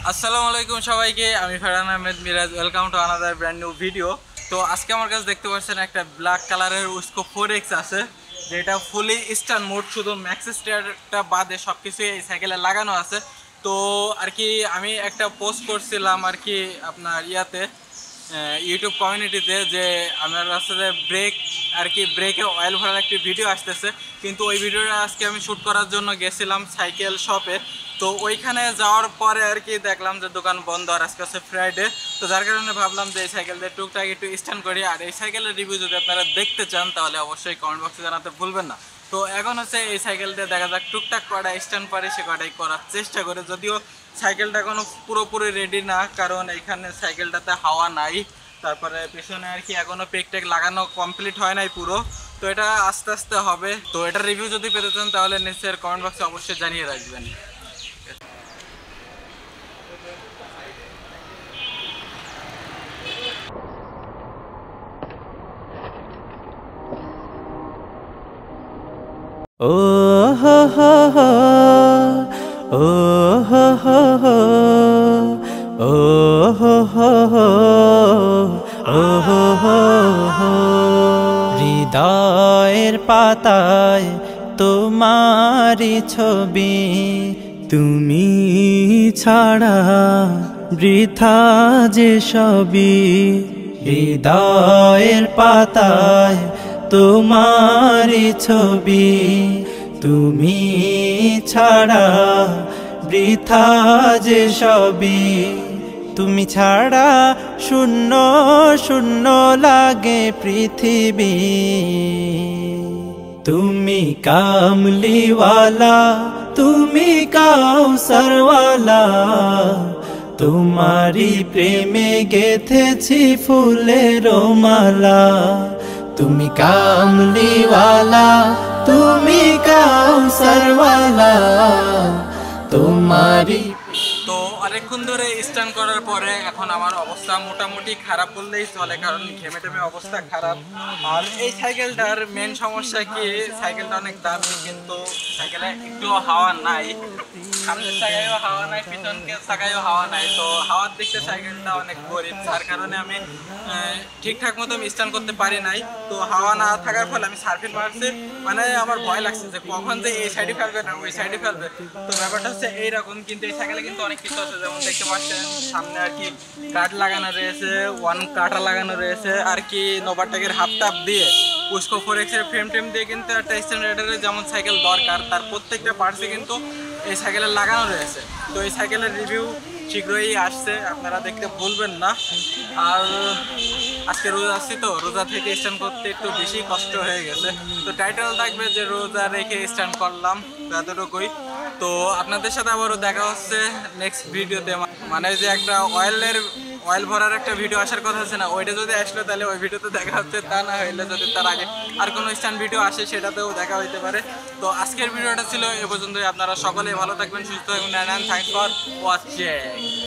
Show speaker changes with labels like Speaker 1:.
Speaker 1: আসসালামু আলাইকুম সবাইকে, আমি Farhan Ahmed Miraj. Welcome to another brand new video. তো আজকে আমার কাছে দেখতে পাচ্ছেন একটা ব্ল্যাক কালারের উস্কো 4X আছে, যেটা ফুলি স্টান মোড, শুধু ম্যাক্স স্টারটা বাদে সব কিছুই এই সাইকেলে লাগানো আছে। তো আর কি আমি একটা পোস্ট করছিলাম আর কি আপনার ইউটিউব কমিউনিটিতে, যে আমার রাস্তাতে ব্রেক আর কি ব্রেকে অয়েল ভরার একটি ভিডিও আসতেছে, কিন্তু ওই ভিডিওটা আজকে আমি শ্যুট করার জন্য গেছিলাম সাইকেল শপে। তো ওইখানে যাওয়ার পরে আর কি দেখলাম যে দোকান বন্ধ, আর আজকে হচ্ছে ফ্রাইডে। তো যার কারণে ভাবলাম যে এই সাইকেলটা টুকটাক একটু স্ট্যান্ড করি। আর এই সাইকেলের রিভিউ যদি আপনারা দেখতে চান তাহলে অবশ্যই কমেন্ট বক্সে জানাতে ভুলবেন না। তো এখন হচ্ছে এই সাইকেলটা দেখা যাক টুকটাক কটা স্ট্যান্ড পারে সে কটাই করার চেষ্টা করে, যদিও সাইকেলটা এখনো পুরোপুরি রেডি না, কারণ এখানে সাইকেলটাতে হাওয়া নাই। তারপরে পেছনে আর কি এখনো পেক টেক লাগানো কমপ্লিট হয় নাই পুরো, তো এটা আস্তে আস্তে হবে। তো এটার রিভিউ যদি পেতে চান তাহলে নিচের কমেন্ট বক্সে অবশ্যই জানিয়ে রাখবেন।
Speaker 2: ও হো হো হো, ও হো হো হো, ও হো হো হো, ও হো হো হো। হৃদয়ের পাতায় তোমারি ছবি, তুমি ছাড়া বৃথা যে সবই। হৃদয়ের পাতায় তোমারি ছবি, তুমি ছাড়া বৃথা যে সবই। তুমি ছাড়া শূন্য শূন্য লাগে পৃথিবী। তুমি কামলিওয়ালা, তুমি কাউসারওয়ালা, তোমারি প্রেমে গেথেছি ফুলের মালা। তুমি কামলিওয়ালা, তুমি কাউসারওয়ালা, তোমারি।
Speaker 1: তো অনেকক্ষণ ধরে স্ট্যান্ড করার পরে এখন আমার অবস্থা মোটামুটি খারাপ বললেই চলে, কারণ ঘেমে টেমে অবস্থা খারাপ। আর এই সাইকেলটার মেন সমস্যা কি, সাইকেলটা অনেক দামি কিন্তু সাইকেলে একটু হাওয়া নাই। সামনের চাকায়ও হাওয়া নাই, পিছনকে চাকায়ও হাওয়া নাই। তো হাওয়ার দিক থেকে সাইকেলটা অনেক গরিব, যার কারণে আমি ঠিকঠাক মতো স্ট্যান্ড করতে পারি নাই। তো হাওয়া না থাকার ফলে আমি সার্ফিং মারছি, মানে আমার ভয় লাগছে যে কখন যে এই সাইডে ফেলবে না ওই সাইডে ফেলবে। তো ব্যাপারটা হচ্ছে এইরকম, কিন্তু এই সাইকেলে কিন্তু অনেক কিছু আছে, যেমন দেখতে পাচ্ছেন সামনে আর কি কাঠ লাগানো রয়েছে, ওয়ান কাটা লাগানো রয়েছে আর কি, নোভাটেকের হাফ টাপ দিয়ে উস্কো 4X এর ফ্রেম টেম দিয়ে কিন্তু একটা স্ট্যান্ডার্ডের যেমন সাইকেল দরকার তার প্রত্যেকটা পার্টসে কিন্তু এই সাইকেলে লাগানো রয়েছে। তো এই সাইকেলের রিভিউ শীঘ্রই আসছে, আপনারা দেখতে ভুলবেন না। আর আজকে রোজা আসছি, তো রোজা থেকে স্ট্যান্ড করতে একটু বেশি কষ্ট হয়ে গেছে। তো টাইটেল থাকবে যে রোজা রেখে স্ট্যান্ড করলাম, তো এতটুকুই। তো আপনাদের সাথে আবারও দেখা হচ্ছে নেক্সট ভিডিওতে। মানে যে একটা অয়েল ভরার একটা ভিডিও আসার কথা আছে না, ওইটা যদি আসলো তাহলে ওই ভিডিওতে দেখা হচ্ছে, তা না হইলে যদি তার আগে আর কোনো স্ট্যান্ড ভিডিও আসে সেটাতেও দেখা হইতে পারে। তো আজকের ভিডিওটা ছিল এ পর্যন্তই। আপনারা সকলেই ভালো থাকবেন, সুস্থ থাকবেন। Thanks for watching.